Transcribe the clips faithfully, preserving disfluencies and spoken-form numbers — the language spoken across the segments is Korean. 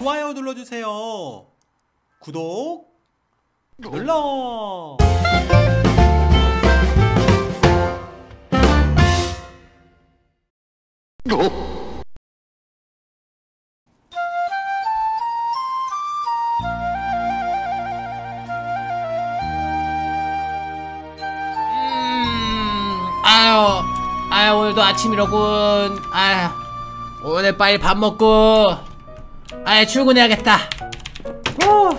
좋아요 눌러주세요. 구독 눌러. 아유, 아유 오늘도 아침이로군. 아유, 오늘 빨리 밥 먹고 아유 출근해야겠다. 후.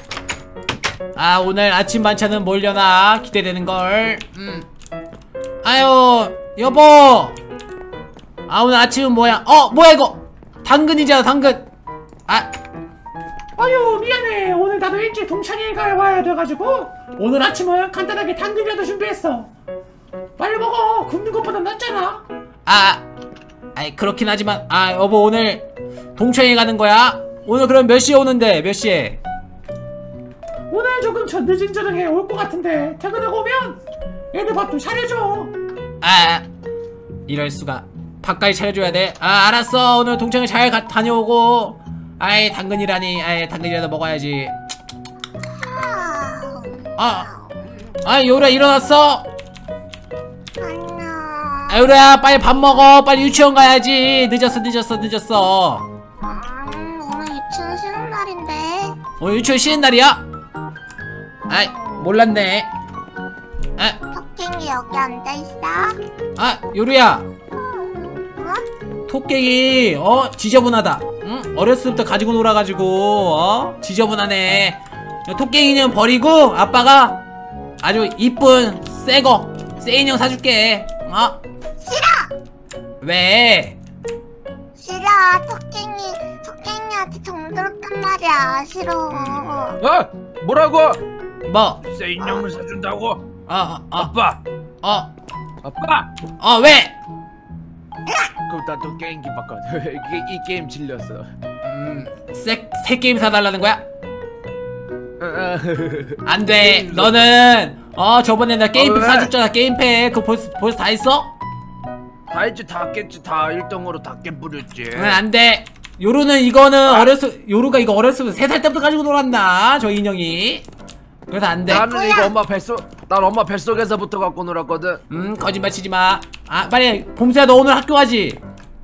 아 오늘 아침 반찬은 뭘려나 기대되는걸. 음. 아유 여보, 아 오늘 아침은 뭐야? 어 뭐야 이거 당근이잖아 당근. 아 아유 미안해, 오늘 나도 일찍 동창회 가야 돼가지고 오늘 아침은 간단하게 당근이라도 준비했어. 빨리 먹어. 굶는 것보다 낫잖아. 아, 아이 그렇긴 하지만 아 여보 오늘 동창회 가는 거야? 오늘 그럼 몇 시에 오는데? 몇 시에? 오늘 조금 저 늦은 저녁에 올 것 같은데 퇴근하고 오면 애들 밥 좀 차려줘. 아 이럴 수가. 밥까지 차려줘야 돼? 아 알았어. 오늘 동창회 잘 가, 다녀오고. 아이 당근이라니. 아이 당근이라도 먹어야지. 아, 아이 요리야 일어났어? 아 요리야 빨리 밥 먹어. 빨리 유치원 가야지. 늦었어 늦었어 늦었어. 음, 오늘 유치원 쉬는 날인데. 오늘 유치원 쉬는 날이야? 아이 몰랐네. 아, 토끼이 여기 앉아있어. 아 요리야 어? 토끼이 어 지저분하다. 응? 어렸을 때부터 가지고 놀아가지고 어? 지저분하네. 토끼이는 버리고 아빠가 아주 이쁜 새거 새 인형 사줄게. 어? 싫어! 왜? 싫어. 토끼이 토끼이한테 정들었단 말이야. 싫어. 어? 뭐라고? 뭐? 새 인형을 사준다고? 어, 어, 어, 아빠! 어, 아빠! 어, 왜? 그럼 나도 게임기 바꿔. 이, 이 게임 질렸어. 음, 새, 새 게임 사달라는 거야? 안 돼. 너는 어 저번에 나 게임팩 어, 왜? 사줬잖아. 게임팩 그거 벌써, 벌써 다 했어? 다 했지, 다 깼지, 다 일 등으로 다 깨뿌렸지. 응, 안 돼. 요루는 이거는 어렸을 요루가 이거 어렸을 때 세 살 때부터 가지고 놀았나 저 인형이. 그래서 안 돼. 나는 이거 엄마 뱃속, 난 엄마 뱃속에서부터 갖고 놀았거든. 음 거짓말 치지 마. 아 빨리 봄새야 너 오늘 학교 가지?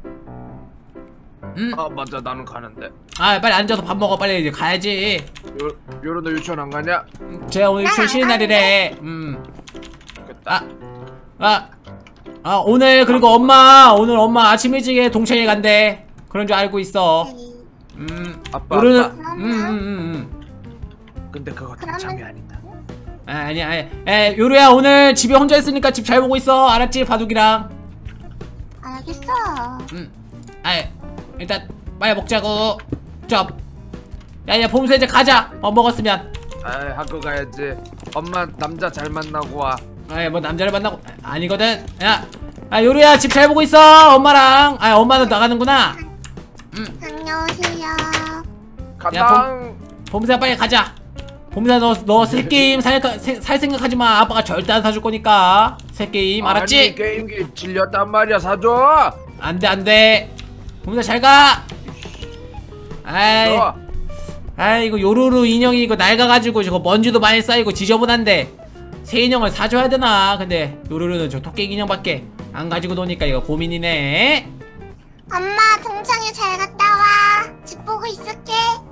음. 아 맞아, 나는 가는데. 아 빨리 앉아서 밥 먹어. 빨리 이제 가야지. 요, 요런 너 유치원 안 가냐? 음, 제가 오늘 유치원 쉬는 날이래. 음. 좋겠다. 아, 아, 아 오늘 그리고 엄마 오늘 엄마 아침 일찍에 동창회 간대. 그런 줄 알고 있어. 음. 아빠, 요루는 아빠. 음, 음, 음, 근데 그거 그러면- 동참이 아니다. 음. 아, 아니야, 아니야. 에, 요루야 오늘 집에 혼자 있으니까 집 잘 보고 있어. 알았지, 바둑이랑. 알겠어. 음. 아, 일단 빨리 먹자고. 좀. 야, 야, 봄새 이제 가자. 밥 먹었으면. 아, 학교 가야지. 엄마 남자 잘 만나고 와. 아, 뭐 남자를 만나고 아, 아니거든. 야, 아 요루야 집 잘 보고 있어. 엄마랑. 아, 엄마는 나가는구나. 음. 안녕하세요. 가당. 봄새 빨리 가자. 봄새 너너 새 게임 살, 살, 살 생각하지 마. 아빠가 절대 안 사줄 거니까. 새 게임 알았지? 아니, 게임기 질렸단 말이야. 사줘. 안돼 안돼. 봄새 잘 가. 아이, 줘. 아이 이거 요루루 인형이 이거 낡아가지고 저거 먼지도 많이 쌓이고 지저분한데 새 인형을 사줘야 되나? 근데 요루루는 저 토끼 인형밖에 안 가지고 노니까 이거 고민이네. 엄마 동창회 잘 갔다 와. 집 보고 있을게.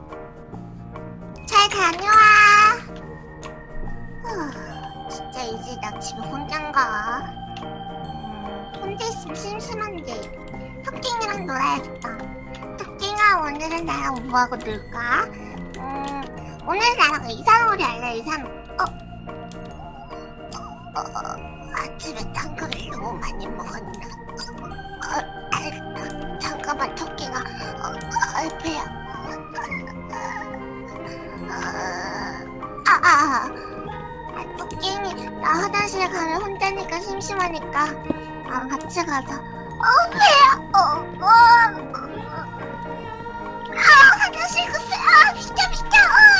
잘 다녀와. 후, 진짜 이제 나 집에 혼자인가? 음, 혼자 있으면 심심한데 토끼이랑 놀아야겠다. 토끼가 오늘은 나랑 뭐하고 놀까? 음, 오늘 나랑 의사놀이 할래. 의사놀이. 어? 어, 어, 아침에 당근을 너무 많이 먹었나? 어, 아, 잠깐만 토끼가 어, 어, 배야. 아, 아, 아, 아, 토끼니 나 화장실 가면 혼자니까 심심하니까 아 같이 가자. 어 배야. 어, 어, 아 화장실 급해. 아 비켜 비켜.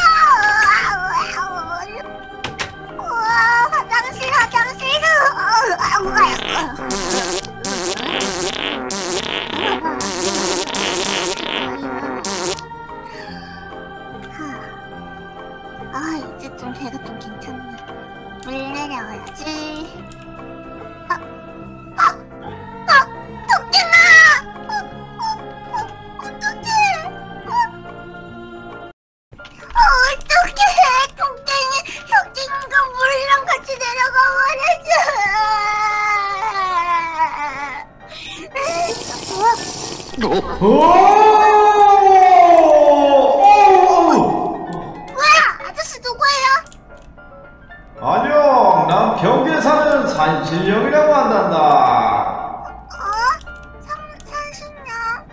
와 화장실 화장실. 배가 좀 괜찮네. 물 내려야지. 아, 아, 아, 토끼나! 어, 어, 어, 어떡해! 어, 어, 어떡해! 토끼니, 토끼가 물이랑 같이 내려가 버렸어. 뭐야? 아저씨 누구예요? 안녕, 난 경기에 사는 산신령이라고 한단다. 어? 삼, 삼십 년?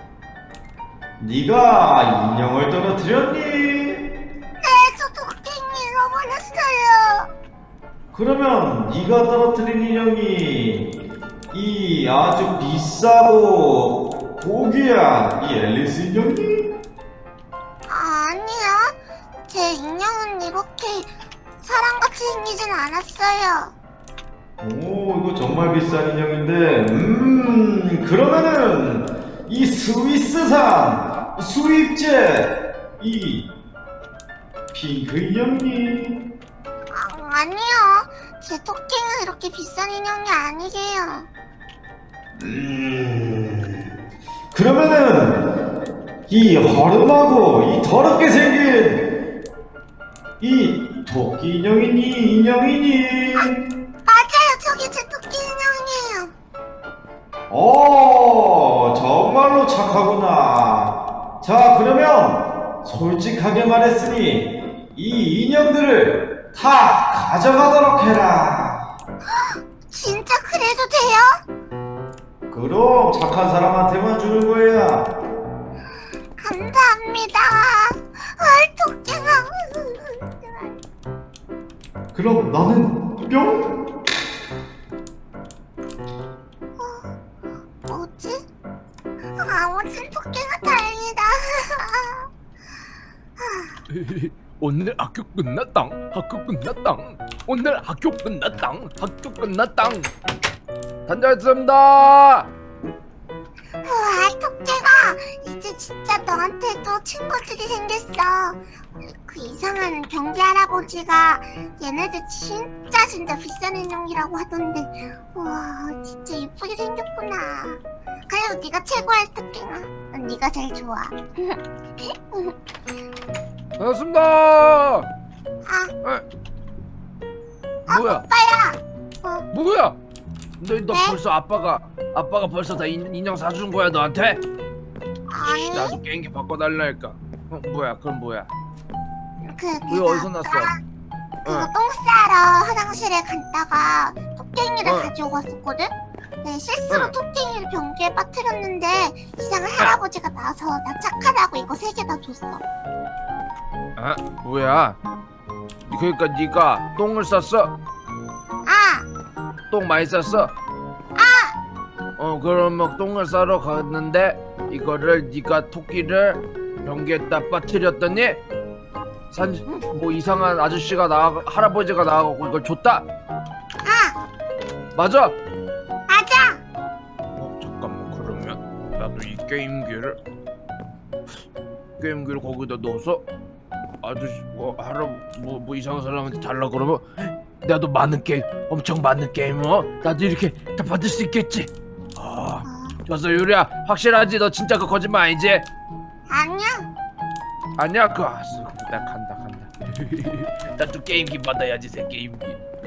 네가 인형을 떨어뜨렸니? 네, 저 토끼니 잃어버렸어요. 그러면 네가 떨어뜨린 인형이 이 아주 비싸고 고귀한 이 앨리스 인형이? 아니요. 제 인형은 이렇게 사람같이 생기진 않았어요. 오, 이거 정말 비싼 인형인데, 음, 그러면은 이 스위스산 수입제 이 핑크 인형이? 아, 아니요. 제 토끼는 이렇게 비싼 인형이 아니에요. 음, 그러면은 이 허름하고 이 더럽게 생긴 이 토끼 인형이니 인형이니? 맞아요. 저게 제 토끼 인형이에요. 오, 정말로 착하구나. 자, 그러면 솔직하게 말했으니 이 인형들을 다 가져가도록 해라. 진짜 그래도 돼요? 그럼 착한 사람한테만 주는 거야. 감사합니다. 아, 토끼가. 그럼 나는 뿅? 뭐지? 아무튼 토끼가 다행이다. 오늘 학교 끝났당. 학교 끝났당. 오늘 학교 끝났당. 학교 끝났당. 다녀왔습니다. 우와, 토끼가 이제 진짜 너한테도 친구들이 생겼어. 그 이상한 경비 할아버지가 얘네들 진짜 진짜 비싼 인형이라고 하던데, 우와, 진짜 예쁘게 생겼구나. 그래도 네가 최고야, 토끼가. 난 네가 제일 좋아. 반갑습니다. 아, 아, 뭐야? 오빠야. 어, 뭐야? 너, 너 네? 벌써 아빠가 아빠가 벌써 다 인, 인형 사준 거야 너한테? 아니, 나도 게임기 바꿔달라니까. 어, 뭐야? 그럼 뭐야? 그, 왜 내가 어디서 났어? 아까 그거 어. 똥 싸러 화장실에 갔다가 토끼를 어. 가지고 갔었거든? 네, 실수로 어. 토끼를 변기에 빠뜨렸는데 이상한 할아버지가 나와서 나 착하다고 이거 세 개 다 줬어. 아 뭐야? 그러니까 네가 똥을 쌌어? 아! 똥 많이 쌌어? 어 그러면 똥을 싸러 갔는데 이거를 네가 토끼를 변기에다 빠뜨렸더니 산 뭐 이상한 아저씨가 나와 할아버지가 나와갖고 이걸 줬다? 아! 맞아? 맞아! 어 잠깐만 그러면 나도 이 게임기를 게임기를 거기다 넣어서 아저씨 뭐 할아 뭐, 뭐 이상한 사람한테 달라 그러면 나도 많은 게임 엄청 많은 게임 어 나도 이렇게 다 받을 수 있겠지. 아 어, 좋았어 유리야 확실하지? 너 진짜 그 거짓말 아니지? 아니야. 아니야 그 알았어 나 간다 간다 나 또 게임기 받아야지 새 게임기.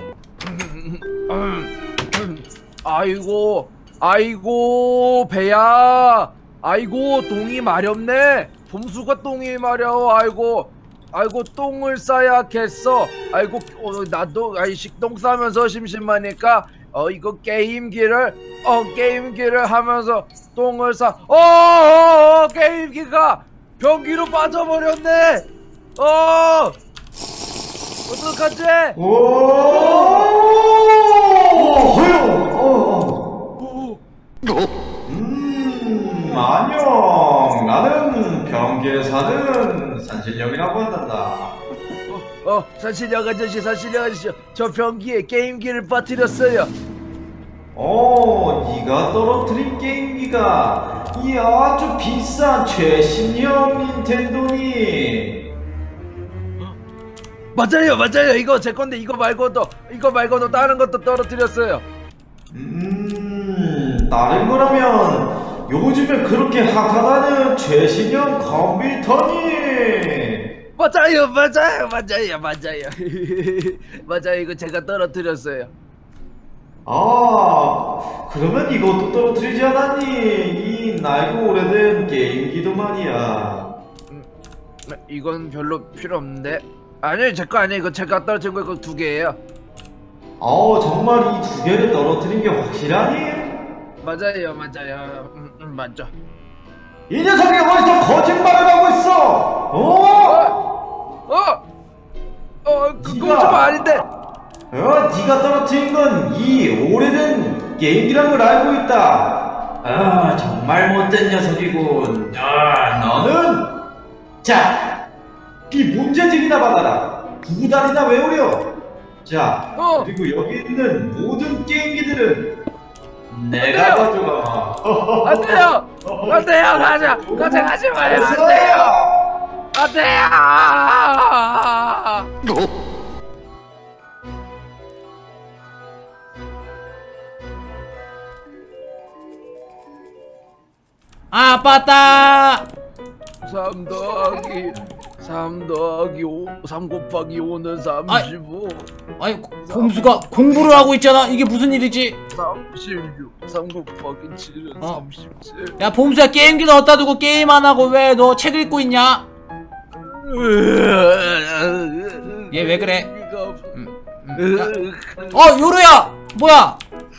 아이고 아이고 배야 아이고 똥이 마렵네. 봄수가 똥이 마려워. 아이고 아이고 똥을 싸야겠어. 아이고 어, 나도 아이 식똥 싸면서 심심하니까 어 이거 게임기를 어 게임기를 하면서 똥을 싸. 어, 어, 어 게임기가 변기로 빠져버렸네. 어 어떡하지? 오, 허용. 어, 음, 안녕. 나는 변기에 사는 산신령이라고 한단다. 어 산신령 아저씨 산신령 아저씨 저 변기에 게임기를 빠뜨렸어요. 오, 네가 떨어뜨린 게임기가 이 아주 비싼 최신형 닌텐도니. 맞아요 맞아요 이거 제 건데 이거 말고도 이거 말고도 다른 것도 떨어뜨렸어요. 음, 다른 거라면 요즘에 그렇게 핫하다는 최신형 컴퓨터니. 맞아요 맞아요 맞아요 맞아요 맞아요 이거 제가 떨어뜨렸어요. 아, 그러면 이것도 떨어뜨리지 않았니? 이 낡고 오래된 게임기도 말이야. 음, 이건 별로 필요 없는데. 아니요 제 거 아니에요 이거 제가 떨어뜨린 거 이거 두 개예요. 어, 정말 이 두 개를 떨어뜨린 게 확실하니? 맞아요 맞아요 음, 음 맞죠. 이 녀석이 어디서 거짓말을 하고 있어? 어? 어? 어 그거 네가- 좀 아닌데. 어, 네가 떨어뜨린 건 이 오래된 게임기란 걸 알고 있다. 아, 정말 못된 녀석이군. 아, 너는 자, 이 문제집이나 받아라. 두 달이나 외우려. 자, 어. 그리고 여기 있는 모든 게임기들은 내가 가져가. 안돼요 안돼요 가자 가자 가지 마요 안돼요 안돼요. 아, 아빠 왔다. 삼 더하기 삼 더하기 오 삼 곱하기 오는 삼십오 아니, 봄수가 공부를 하고 있잖아. 이게 무슨 일이지? 삼십육 삼 곱하기 칠은 어. 삼십칠. 야, 봄수야, 게임기 넣었다 두고 게임 안 하고 왜 너 책 읽고 있냐? 얘 왜 그래? 음, 음. 야, 어, 요루야! 뭐야?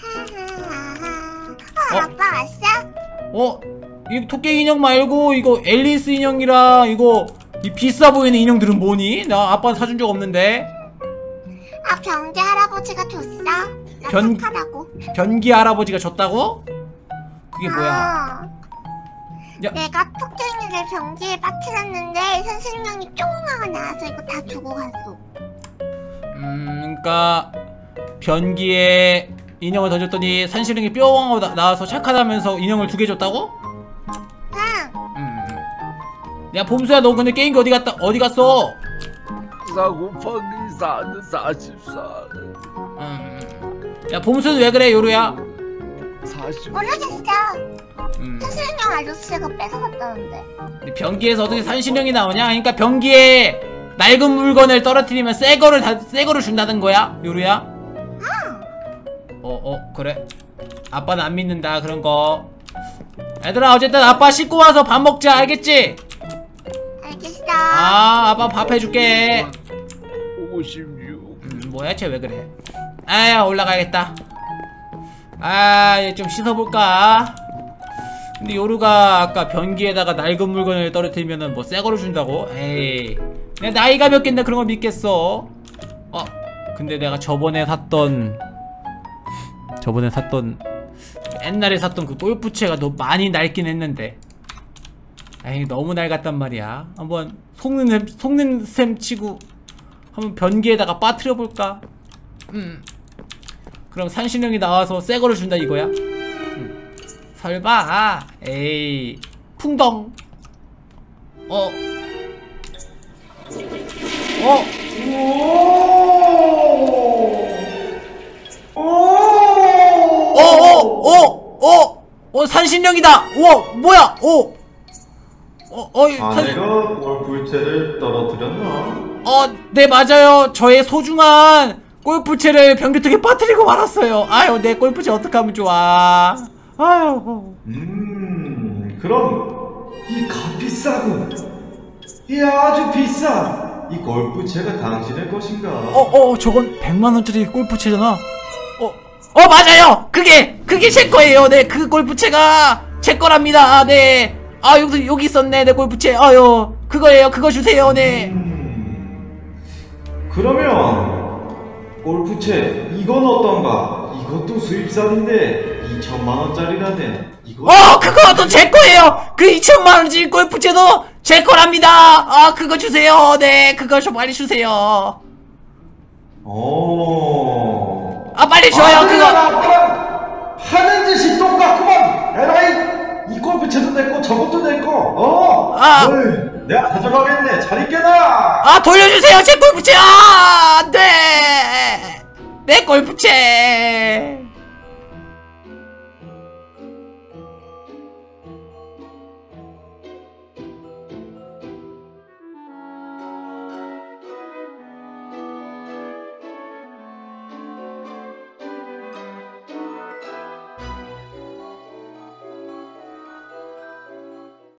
어, 아빠 왔어? 어? 이 토끼 인형 말고 이거 앨리스 인형이랑 이거 이 비싸 보이는 인형들은 뭐니? 나 아빠는 사준 적 없는데. 아, 병재 할아버지가 줬어. 나 변- 착하다고. 변기 할아버지가 줬다고? 그게 뭐야? 아, 야. 내가 토끼를 병지에 빠뜨렸는데 선생님이 쫑하고 나와서 이거 다 주고 갔어. 음, 그니까 변기에 인형을 던졌더니 산시령이 뿅 하고 나, 나와서 착하다면서 인형을 두 개 줬다고? 응. 음. 야, 봄수야, 너 근데 게임기 어디 갔다 어디 갔어? 사 곱하기 사는 사십사 음. 야, 봄수는 왜 그래, 요루야? 사십. 모르겠어. 음. 선생님 아저씨가 뺏어갔다는데. 근데 변기에서 어떻게 산신령이 나오냐? 그러니까 변기에 낡은 물건을 떨어뜨리면 새 거를 다, 새 거를 준다는 거야? 요루야? 어, 어, 그래. 아빠는 안 믿는다, 그런 거. 얘들아, 어쨌든 아빠 씻고 와서 밥 먹자, 알겠지? 알겠어. 아, 아빠 밥 해줄게. 오십육. 음, 뭐야, 쟤 왜 그래? 아야, 올라가야겠다. 아, 얘 좀 씻어볼까? 근데 요루가 아까 변기에다가 낡은 물건을 떨어뜨리면은 뭐 새 거를 준다고? 에이, 내 나이가 몇 갠데 그런 걸 믿겠어? 어, 근데 내가 저번에 샀던 저번에 샀던 옛날에 샀던 그 골프채가 너무 많이 낡긴 했는데, 에이, 너무 낡았단 말이야. 한번 속는 셈, 속는 셈 치고 한번 변기에다가 빠뜨려 볼까? 음. 그럼 산신령이 나와서 새 거를 준다 이거야? 음. 설마. 에이, 풍덩. 어. 어. 어, 어, 어, 어, 어, 산신령이다. 우와, 뭐야? 어, 어, 어, 산, 아내가 골프채를 떨어뜨렸나? 어, 네, 맞아요. 저의 소중한 골프채를 변기통에 빠뜨리고 말았어요. 아유, 내 골프채 어떡하면 좋아. 아유. 음, 그럼 이 값비싸군. 이 아주 비싼 이 골프채가 당신의 것인가? 어, 어, 저건 백만 원짜리 골프채잖아. 어, 어, 맞아요. 그게, 그게 제 거예요. 네, 그 골프채가 제 거랍니다. 아, 네. 아, 여기, 여기 있었네. 내 골프채. 아유, 그거예요. 그거 주세요. 네. 음, 그러면 골프채 이건 어떤가? 이것도 수입산인데 이천만 원짜리라네. 이거 어, 그것도 제 거예요. 그 이천만 원짜리 골프채도 제 거랍니다. 아, 그거 주세요. 네, 그거 좀 빨리 주세요. 어. 아, 빨리 줘요. 그거. 아빠랑 하는 짓이 똑같구만. 에라이, 이 골프채도 내 거, 저것도 내 거. 어? 아. 어이, 내가 가져가겠네. 잘 있게나. 아 돌려주세요 제 골프채. 아 안돼 내 골프채.